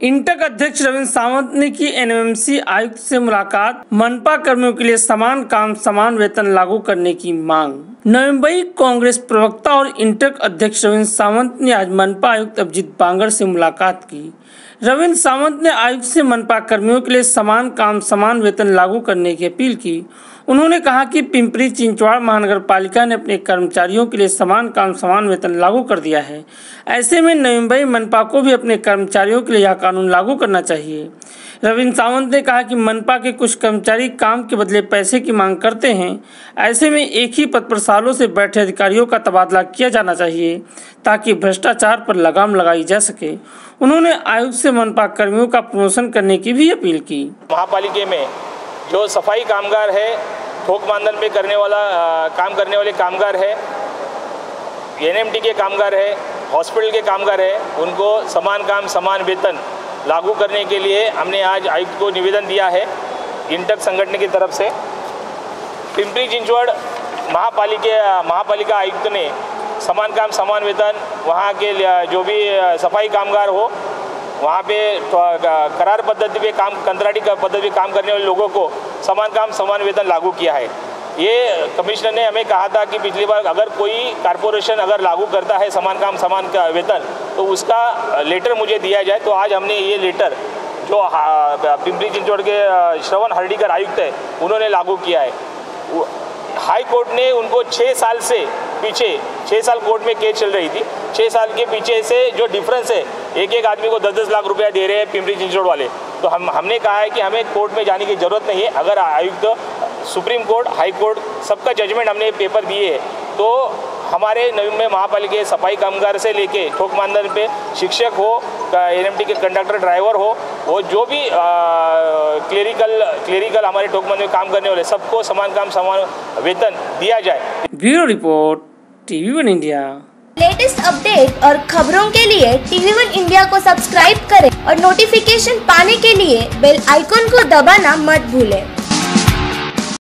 इंटक अध्यक्ष रविंद्र सावंत ने की एनएमएमसी आयुक्त से मुलाकात, मनपा कर्मियों के लिए समान काम समान वेतन लागू करने की मांग। नवी मुंबई कांग्रेस प्रवक्ता और इंटक अध्यक्ष रविंद्र सावंत ने आज मनपा आयुक्त अभिजीत बांगर से मुलाकात की। रविंद्र सावंत ने आयुक्त से मनपा कर्मियों के लिए समान काम समान वेतन लागू करने की अपील की। उन्होंने कहा कि पिंपरी चिंचवाड़ महानगर पालिका ने अपने कर्मचारियों के लिए समान काम समान वेतन लागू कर दिया है। ऐसे में नवी मुंबई मनपा को भी अपने कर्मचारियों के लिए यह कानून लागू करना चाहिए। रविंद्र सावंत ने कहा कि मनपा के कुछ कर्मचारी काम के बदले पैसे की मांग करते हैं। ऐसे में एक ही पद पर सालों से बैठे अधिकारियों का तबादला किया जाना चाहिए ताकि भ्रष्टाचार पर लगाम लगाई जा सके। उन्होंने आयुक्त से मनपा कर्मियों का प्रमोशन करने की भी अपील की। महापालिका में जो सफाई कामगार है, थोक मानधन पे काम करने वाले कामगार है, एनएमटी के कामगार है, हॉस्पिटल के कामगार है, उनको समान काम समान वेतन लागू करने के लिए हमने आज आयुक्त को निवेदन दिया है। इंटक संगठन की तरफ से पिंपरी चिंचवड़ महापालिका आयुक्त ने समान काम समान वेतन, वहाँ के जो भी सफाई कामगार हो, वहाँ पे करार पद्धति पे कंत्राटी पद्धति पे काम करने वाले लोगों को समान काम समान वेतन लागू किया है। ये कमिश्नर ने हमें कहा था कि पिछली बार अगर कोई कारपोरेशन अगर लागू करता है समान काम समान वेतन तो उसका लेटर मुझे दिया जाए। तो आज हमने ये लेटर जो पिंपरी चिंचवड़ के श्रवण हर्डीकर आयुक्त है उन्होंने लागू किया है। हाई कोर्ट ने उनको 6 साल से पीछे 6 साल कोर्ट में केस चल रही थी। 6 साल के पीछे से जो डिफरेंस है, एक आदमी को 10-10 लाख रुपया दे रहे हैं पिंपरी चिंचवड़ वाले। तो हमने कहा है कि हमें कोर्ट में जाने की ज़रूरत नहीं है। अगर आयुक्त, सुप्रीम कोर्ट, हाई कोर्ट सबका जजमेंट हमने पेपर दिए है तो हमारे नवी मुंबई महापालिका के सफाई कामगार से लेके थोक मानधन पे शिक्षक हो, एनएमटी के कंडक्टर ड्राइवर हो, वो जो भी क्लेरिकल हमारे थोक मानधन में काम करने वाले सबको समान काम समान वेतन दिया जाए। Bureau report, TV1 India. Latest update और खबरों के लिए TV1 इंडिया को सब्सक्राइब करें और नोटिफिकेशन पाने के लिए बेल आइकॉन को दबाना मत भूलें।